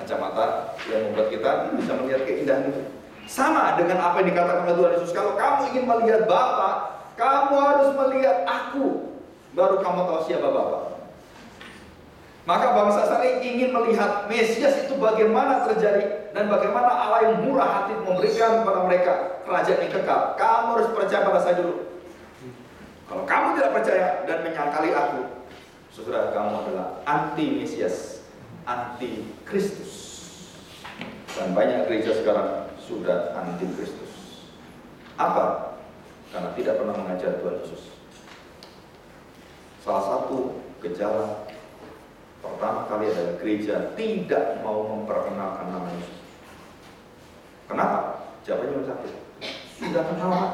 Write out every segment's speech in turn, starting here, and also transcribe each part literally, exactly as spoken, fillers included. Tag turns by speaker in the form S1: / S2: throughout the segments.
S1: kacamata yang membuat kita bisa melihat keindahan itu. Sama dengan apa yang dikatakan oleh Tuhan Yesus, kalau kamu ingin melihat Bapa, kamu harus melihat aku, baru kamu tahu siapa Bapa. Maka bangsa Israel ingin melihat Mesias itu bagaimana terjadi dan bagaimana Allah yang murah hati memberikan kepada mereka kerajaan yang kekal. Kamu harus percaya pada saya dulu. Kalau kamu tidak percaya dan menyangkali aku, saudara, kamu adalah anti Mesias, anti Kristus. Dan banyak gereja sekarang sudah anti Kristus. Apa? Karena tidak pernah mengajar Tuhan Yesus. Salah satu gejala pertama kali adalah gereja tidak mau memperkenalkan nama Yesus. Kenapa? Jawabannya sakit. Sudah kenal Pak.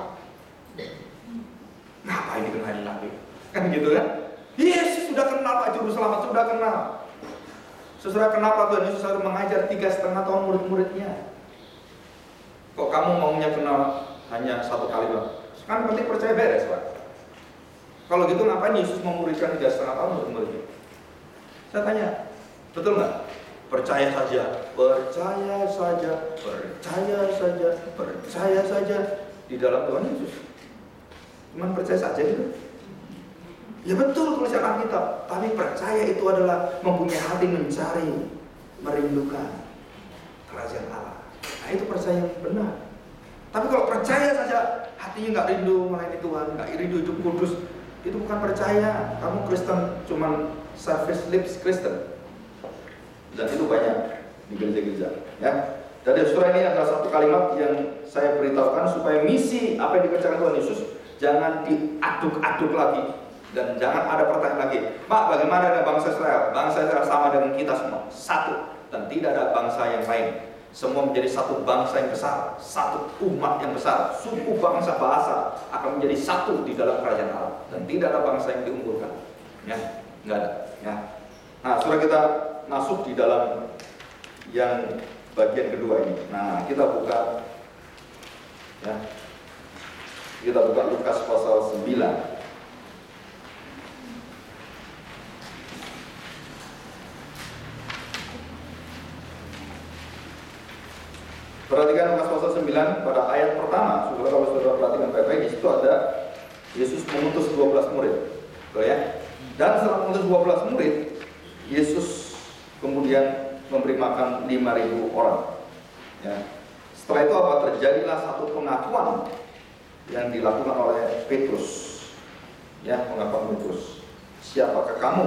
S1: Ngapain dikenalin lagi? Kan gitu kan? Yesus sudah kenal Pak, Juru Selamat sudah kenal. Saudara, kenapa Tuhan Yesus harus mengajar tiga setengah tahun murid-muridnya? Kok kamu maunya kenal hanya satu kali Pak? Kan penting percaya beres Pak. Kalau gitu ngapain Yesus memuridkan tiga setengah tahun murid-muridnya? Saya tanya, betul nggak? Percaya saja, percaya saja, percaya saja, percaya saja di dalam Tuhan Yesus. Cuman percaya saja gitu. Ya betul tulisan Alkitab, tapi percaya itu adalah mempunyai hati mencari, merindukan kerajaan Allah. Nah itu percaya yang benar. Tapi kalau percaya saja, hatinya nggak rindu melayani Tuhan, nggak rindu hidup kudus, itu bukan percaya. Kamu Kristen cuman service lips Kristen. Dan itu banyak di gereja-gereja, ya. Dari surah ini adalah satu kalimat yang saya beritahukan supaya misi apa yang dikerjakan Tuhan Yesus jangan diaduk-aduk lagi dan jangan ada pertanyaan lagi. Pak, bagaimana dengan bangsa Israel? Bangsa Israel sama dengan kita semua, satu, dan tidak ada bangsa yang lain. Semua menjadi satu bangsa yang besar, satu umat yang besar, suku, bangsa, bahasa akan menjadi satu di dalam kerajaan Allah dan tidak ada bangsa yang diunggulkan, ya, nggak ada, ya. Nah, surah kita masuk di dalam yang bagian kedua ini. Nah, kita buka, ya, kita buka Lukas pasal sembilan. Perhatikan Lukas pasal sembilan pada ayat pertama. Saudara, kalau saudara perhatikan baik-baik, di situ ada Yesus mengutus dua belas murid, betul ya? Dan setelah mengutus dua belas murid, Yesus kemudian memberi makan lima ribu orang, ya. Setelah itu apa? Terjadilah satu pengakuan yang dilakukan oleh Petrus, ya, pengakuan Petrus. Siapakah kamu?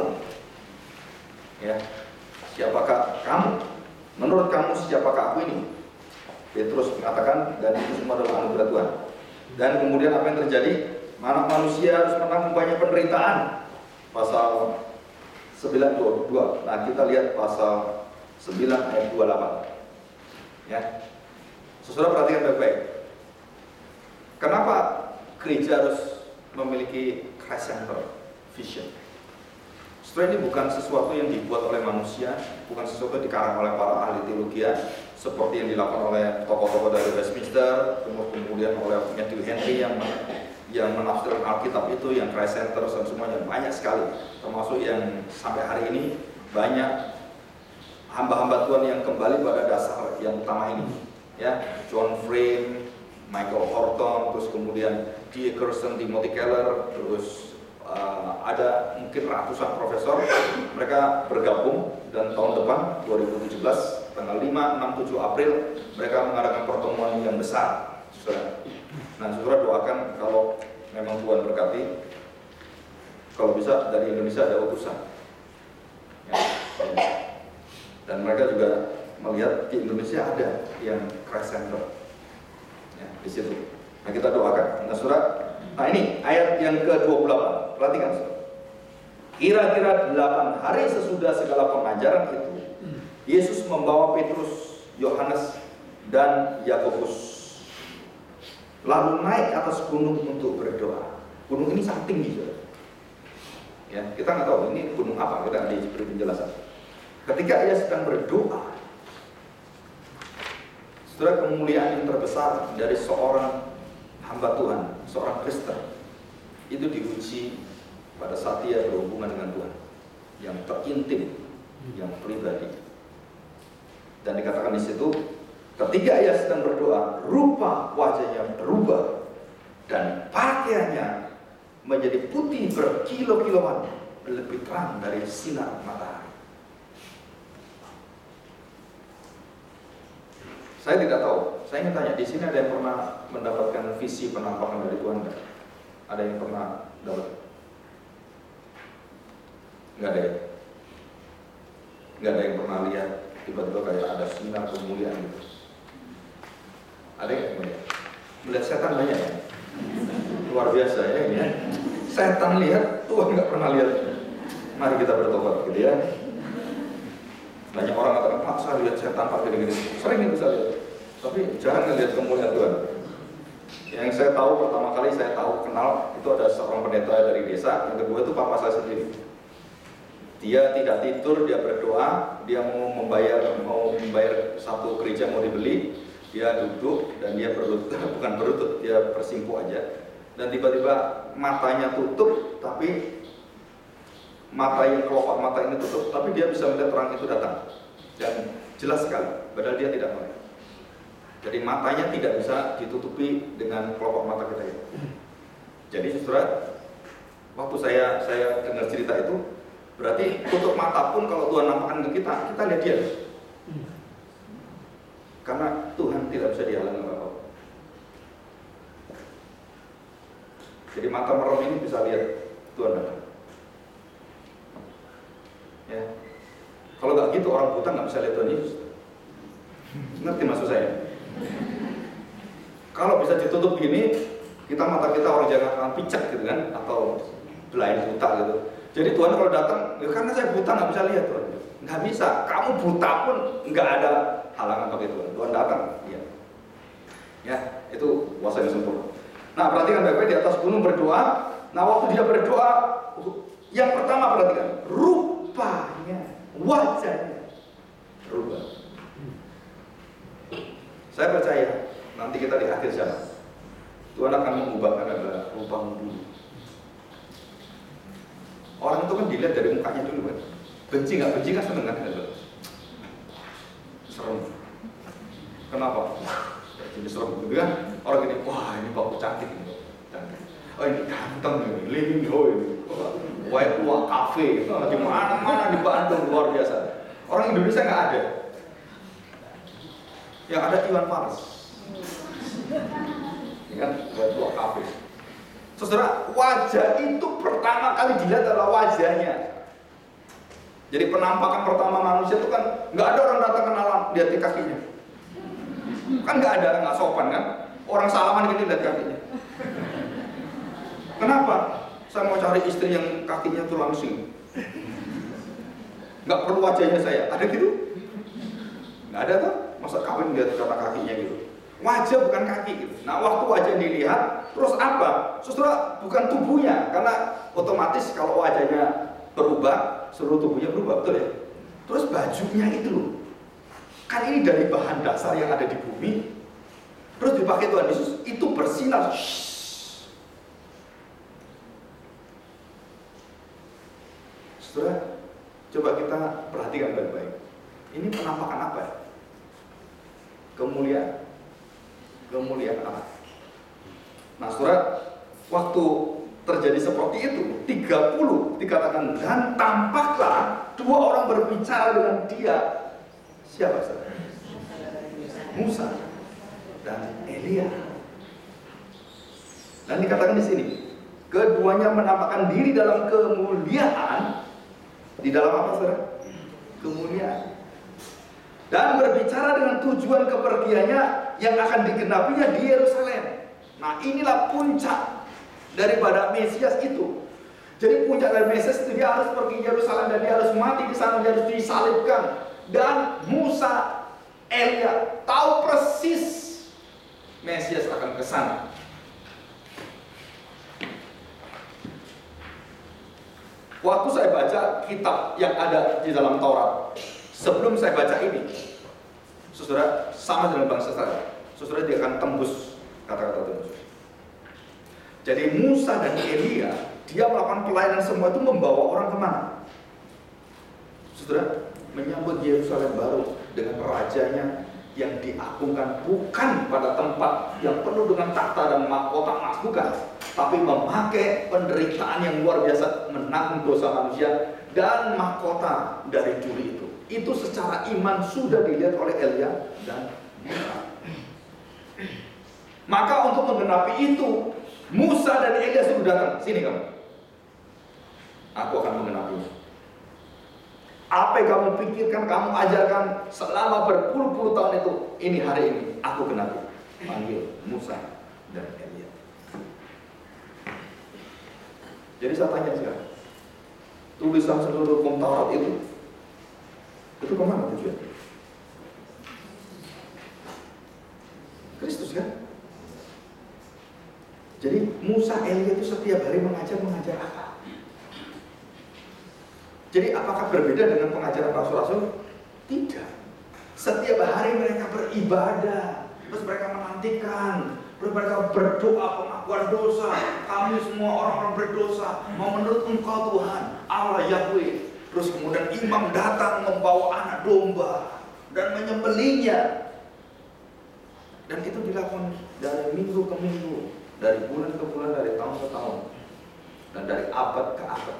S1: Ya, siapakah kamu? Menurut kamu siapakah aku ini? Petrus mengatakan, dan itu semua adalah anugerah Tuhan. Dan kemudian apa yang terjadi? Anak manusia harus menanggung banyak penderitaan. Pasal sembilan dua puluh dua. Nah, kita lihat pasal sembilan ayat dua puluh delapan. Ya. Saudara perhatikan baik-baik. Kenapa gereja harus memiliki Christ Center Vision? Setelah ini bukan sesuatu yang dibuat oleh manusia, bukan sesuatu yang dikarang oleh para ahli teologi, seperti yang dilakukan oleh tokoh-tokoh dari Westminster, kemudian oleh Matthew Henry yang yang menafsirkan Alkitab itu, yang Christ Center dan semuanya banyak sekali, termasuk yang sampai hari ini banyak hamba-hamba Tuhan yang kembali pada dasar yang utama ini, ya, John Frame, Michael Horton, terus kemudian D. Kersten, Timothy Keller, terus uh, ada mungkin ratusan profesor, mereka bergabung dan tahun depan dua ribu tujuh belas tanggal lima, enam, tujuh April mereka mengadakan pertemuan yang besar, saudara. Nah, saudara doakan kalau memang Tuhan berkati, kalau bisa dari Indonesia ada utusan, ya, dan mereka juga melihat di Indonesia ada yang Christ Center, ya, di situ. Nah, kita doakan. Nah, saudara, nah ini ayat yang ke dua puluh delapan, perhatikan, saudara. Kira-kira delapan hari sesudah segala pengajaran itu, Yesus membawa Petrus, Yohanes, dan Yakobus lalu naik atas gunung untuk berdoa. Gunung ini sangat tinggi, saudara. Ya, kita nggak tahu ini gunung apa, kita nggak diberi penjelasan. Ketika ia sedang berdoa, saudara, kemuliaan yang terbesar dari seorang hamba Tuhan, seorang Kristen, itu diuji pada saat dia berhubungan dengan Tuhan, yang terintim, yang pribadi. dikatakan di situ, ketika ia sedang berdoa, rupa wajahnya berubah dan pakaiannya menjadi putih berkilo-kiloan, lebih terang dari sinar matahari. Saya tidak tahu. Saya ingin tanya, di sini ada yang pernah mendapatkan visi penampakan dari Tuhan enggak? Ada yang pernah dapat? Enggak ada ya? Enggak ada yang pernah lihat tiba-tiba kayak ada sinar kemuliaan gitu? Ada yang melihat? Melihat setan banyak ya? Luar biasa ya ini ya. Setan lihat, Tuhan nggak pernah lihat. Mari kita bertobat gitu ya. Banyak orang katakan, Pak saya lihat setan Pak gini-gini. Sering itu saya lihat. Tapi jangan ngelihat kemuliaan Tuhan. Yang saya tahu pertama kali saya tahu kenal itu ada seorang pendeta dari desa. Yang kedua itu papa saya sendiri. Dia tidak tidur, dia berdoa, dia mau membayar mau membayar satu gereja mau dibeli, dia duduk dan dia berlutut, bukan berlutut, dia bersimpuh aja. Dan tiba-tiba matanya tutup, tapi mata yang kelopak mata ini tutup, tapi dia bisa melihat orang itu datang dan jelas sekali, padahal dia tidak melihat. Jadi matanya tidak bisa ditutupi dengan kelopak mata kita itu. Jadi saudara, waktu saya saya dengar cerita itu, berarti tutup mata pun kalau Tuhan nampakkan ke kita, kita lihat dia. Karena Tuhan tidak bisa dihalangi apa-apa. Jadi mata merem ini bisa lihat Tuhan datang. Ya. Kalau nggak gitu orang buta nggak bisa lihat Tuhan Yesus. Ngerti maksud saya? Kalau bisa ditutup gini, kita mata kita orang jangan akan picak gitu kan, atau blind buta gitu. Jadi Tuhan kalau datang, ya karena saya buta nggak bisa lihat Tuhan. Nggak bisa. Kamu buta pun nggak ada halangan bagi Tuhan. Tuhan datang. Ya, ya itu kuasa yang sempurna. Nah, perhatikan baik-baik di atas gunung berdoa. Nah, waktu dia berdoa, yang pertama perhatikan, rupanya, wajahnya berubah. Saya percaya nanti kita di akhir zaman Tuhan akan mengubahkan adalah rupamu dulu. Orang itu kan dilihat dari mukanya dulu kan. Benci nggak benci kan seneng kan? Serem. Kenapa? Jadi serem gitu kan? Orang ini, wah ini kok cantik ini, cantik. Oh ini ganteng ini, living oh ini, wah tua kafe, di mana-mana di Bandung luar biasa. Orang Indonesia nggak ada, yang ada Iwan Fals, ini kan wah tua kafe. Saudara, wajah itu pertama kali dilihat adalah wajahnya. Jadi penampakan pertama manusia itu kan nggak ada orang datang kenalan lihat di kakinya, kan nggak ada, nggak sopan kan? Orang salaman gini lihat kakinya. Kenapa? Saya mau cari istri yang kakinya tuh langsing. Nggak perlu wajahnya saya. Ada gitu? Nggak ada tuh. Masa kawin lihat kata kakinya gitu. Wajah bukan kaki gitu. Nah waktu wajah dilihat, terus apa? Saudara, bukan tubuhnya. Karena otomatis kalau wajahnya berubah, seluruh tubuhnya berubah, betul ya? Terus bajunya itu loh. Kan ini dari bahan dasar yang ada di bumi. Terus dipakai Tuhan Yesus, itu bersinar. Shhh. Saudara, coba kita perhatikan baik-baik. Ini penampakan apa ya? Kemuliaan. Kemuliaan apa? Nah saudara, waktu terjadi seperti itu, tiga puluh dikatakan, dan tampaklah dua orang berbicara dengan dia. Siapa saudara? Musa dan Elia. Dan dikatakan di sini, keduanya menampakkan diri dalam kemuliaan. Di dalam apa saudara? Kemuliaan. Dan berbicara dengan tujuan kepergiannya yang akan digenapinya di Yerusalem. Nah inilah puncak daripada Mesias itu. Jadi puncak dari Mesias itu dia harus pergi ke Yerusalem dan dia harus mati di sana, dia harus disalibkan. Dan Musa, Elia tahu persis Mesias akan ke sana. Waktu saya baca kitab yang ada di dalam Taurat, sebelum saya baca ini, saudara, sama dengan bangsa saya, saudara dia akan tembus kata-kata Tuhan. Jadi Musa dan Elia, dia melakukan pelayanan semua itu membawa orang kemana? Saudara, menyambut Yerusalem baru. dengan rajanya yang diagungkan, bukan pada tempat yang penuh dengan takhta dan mahkota emas, bukan, tapi memakai penderitaan yang luar biasa menanggung dosa manusia dan mahkota dari duri itu. Itu secara iman sudah dilihat oleh Elia dan Musa. Maka untuk menggenapi itu, Musa dan Elia sudah datang. Sini kamu, aku akan menggenapinya. Apa yang kamu pikirkan, kamu ajarkan selama berpuluh-puluh tahun itu, ini hari ini aku genapi. Panggil Musa dan Elia. Jadi saya tanya sekarang, tulisan seluruh hukum Taurat itu, itu kemana tujuan? Kristus kan? Jadi Musa, Elia itu setiap hari mengajar, mengajar apa? Jadi apakah berbeda dengan pengajaran rasul-rasul? Tidak. Setiap hari mereka beribadah, terus mereka menantikan, terus mereka berdoa pengakuan dosa. Kami semua orang-orang berdosa, mau menurut Engkau Tuhan, Allah Yahweh. Terus kemudian imam datang membawa anak domba dan menyembelihnya. Dan itu dilakukan dari minggu ke minggu, dari bulan ke bulan, dari tahun ke tahun, dan dari abad ke abad.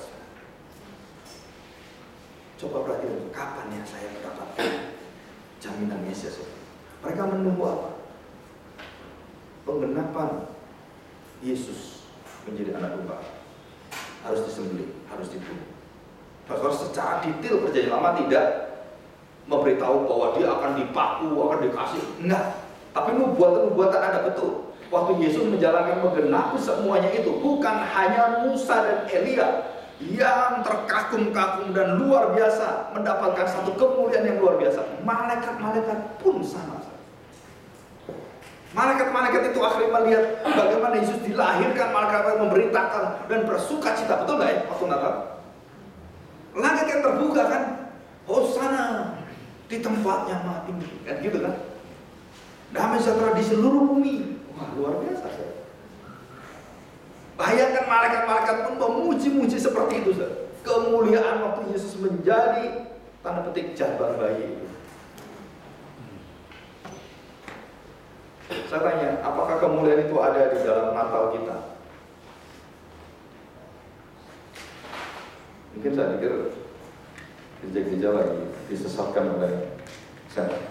S1: Coba perhatikan, kapan ya saya mendapatkan jaminan Yesus? Mereka menunggu apa? Penggenapan Yesus menjadi anak domba. Harus disembelih, harus dibunuh. Saudara, secara detail Perjanjian Lama tidak memberitahu bahwa dia akan dipaku, akan dikasih. Enggak. Tapi nubuatan-nubuatan ada betul. Waktu Yesus menjalankan menggenapi semuanya itu, bukan hanya Musa dan Elia yang terkagum-kagum dan luar biasa mendapatkan satu kemuliaan yang luar biasa. Malaikat-malaikat pun sama. Malaikat-malaikat itu akhirnya melihat bagaimana Yesus dilahirkan. Malaikat memberitakan dan bersuka cita. Betul nggak ya waktu Natal? Langit yang terbuka kan, Hosana di tempatnya mati, kan gitu kan? Damai sejahtera di seluruh bumi. Wah, luar biasa. Bayangkan malaikat-malaikat pun memuji-muji seperti itu. Kemuliaan waktu Yesus menjadi tanda petik jabar bayi itu. Saya tanya, apakah kemuliaan itu ada di dalam Natal kita? Mungkin saya pikir gereja-gereja lagi disesatkan oleh saya.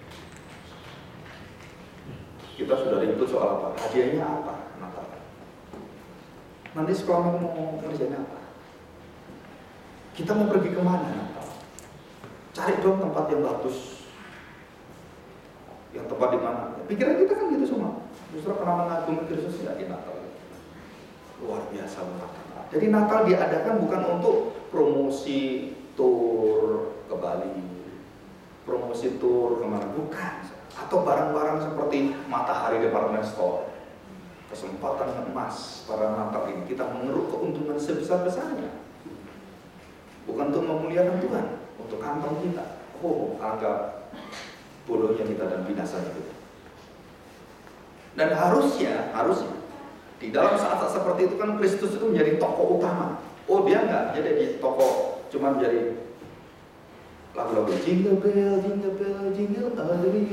S1: Kita sudah ribut soal apa? Hadiahnya apa? Natal. Nanti sekolah mau kerjanya apa? Kita mau pergi kemana Natal? Cari dong tempat yang bagus. Yang tempat di mana? Pikiran kita kan gitu semua. Justru pernah mengagumi Kristus ya di Natal. Luar biasa Natal. Jadi Natal diadakan bukan untuk promosi tur ke Bali, promosi tur kemana, bukan. Atau barang-barang seperti Matahari Department Store. Kesempatan emas pada Natal ini kita mengeruk keuntungan sebesar-besarnya. Bukan untuk memuliakan Tuhan, untuk kantong kita. Oh, agak bodohnya kita dan binasanya kita. Dan harusnya, harusnya di dalam saat-saat seperti itu kan Kristus itu menjadi tokoh utama. Oh, dia enggak jadi di tokoh, cuma menjadi lagu-lagu jingle bell, jingle bell, jingle all the way.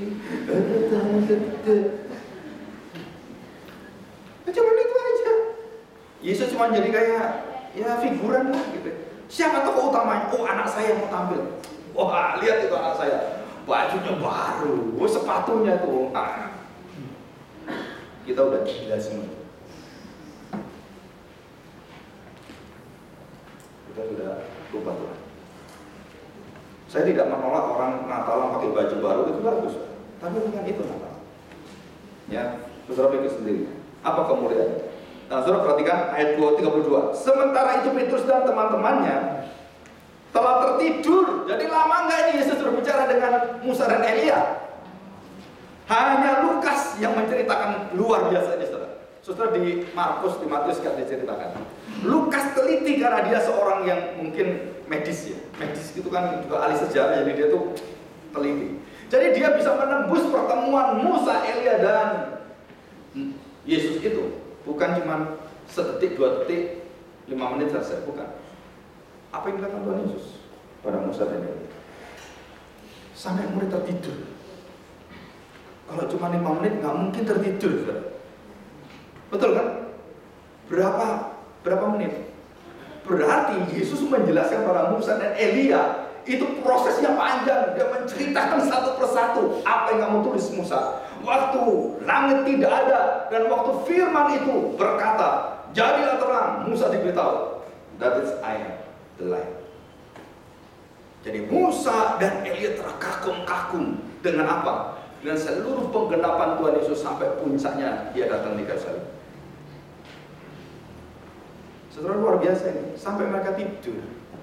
S1: Cuma itu aja. Yesus cuma jadi kayak ya figuran lah gitu. Siapa tokoh utamanya? Oh, anak saya mau tampil. Wah, lihat itu anak saya. Bajunya baru, oh, sepatunya tuh. Ah. Kita udah gila semua. Kita sudah lupa Tuhan. Saya tidak menolak orang Natalan pakai baju baru, itu bagus. Tapi bukan itu Natal. Ya, saudara pikir sendiri. Apa kemuliaan? Nah, saudara perhatikan ayat tiga puluh dua. Sementara itu Petrus dan teman-temannya telah tertidur. Jadi lama enggak ini Yesus berbicara dengan Musa dan Elia? Hanya Lukas yang menceritakan luar biasa ini, saudara. Saudara di Markus, di Matius enggak diceritakan. Lukas teliti karena dia seorang yang mungkin medis ya. Medis itu kan juga ahli sejarah, jadi dia tuh teliti. Jadi dia bisa menembus pertemuan Musa, Elia dan Yesus itu. Bukan cuma sedetik, dua detik, lima menit selesai, bukan. Apa yang dilakukan Tuhan Yesus pada Musa dan Elia? sampai murid tertidur. Kalau cuma lima menit nggak mungkin tertidur, saudara. Betul kan? Berapa berapa menit? Berarti Yesus menjelaskan pada Musa dan Elia itu prosesnya panjang. Dia menceritakan satu persatu apa yang kamu tulis, Musa. Waktu langit tidak ada dan waktu firman itu berkata, jadilah terang, Musa diberitahu, that is I am the light. Jadi Musa dan Elia terkagum-kagum dengan apa? Dengan seluruh penggenapan Tuhan Yesus sampai puncaknya dia datang di kayu salib. Saudara, luar biasa ini, sampai mereka tidur.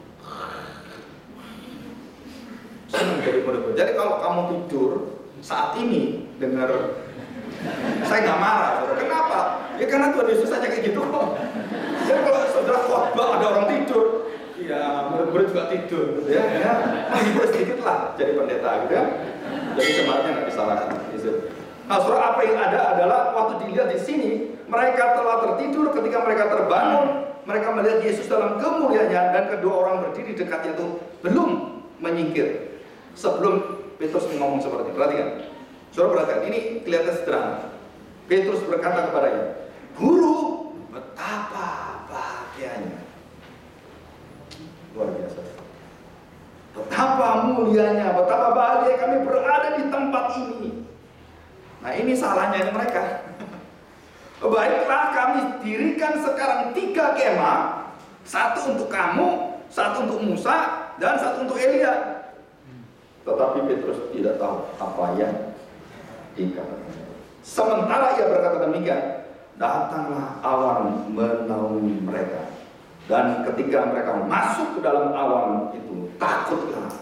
S1: Senang jadi murid. Jadi kalau kamu tidur saat ini dengar, saya nggak marah, saudara. Kenapa? Ya karena Tuhan Yesus saja kayak gitu kok. Jadi kalau saudara khotbah ada orang tidur, ya murid-murid juga tidur, gitu ya. Ya, menghibur sedikit lah jadi pendeta, gitu ya. Jadi jemaatnya nggak disalahkan. Gitu. Nah, saudara, apa yang ada adalah waktu dilihat di sini, mereka telah tertidur. Ketika mereka terbangun, mereka melihat Yesus dalam kemuliaannya dan kedua orang berdiri dekatnya itu belum menyingkir. Sebelum Petrus ngomong seperti itu, perhatikan. Saudara perhatikan, ini kelihatan sederhana. Petrus berkata kepadanya, Guru, betapa bahagianya. Luar biasa. Betapa mulianya, betapa bahagia kami berada di tempat ini. Nah, ini salahnya mereka. Baiklah, kami dirikan sekarang tiga kemah, satu untuk kamu, satu untuk Musa, dan satu untuk Elia. Tetapi Petrus tidak tahu apa yang dikatakan. Sementara ia berkata demikian, datanglah awan menaungi mereka. Dan ketika mereka masuk ke dalam awan itu, takutlah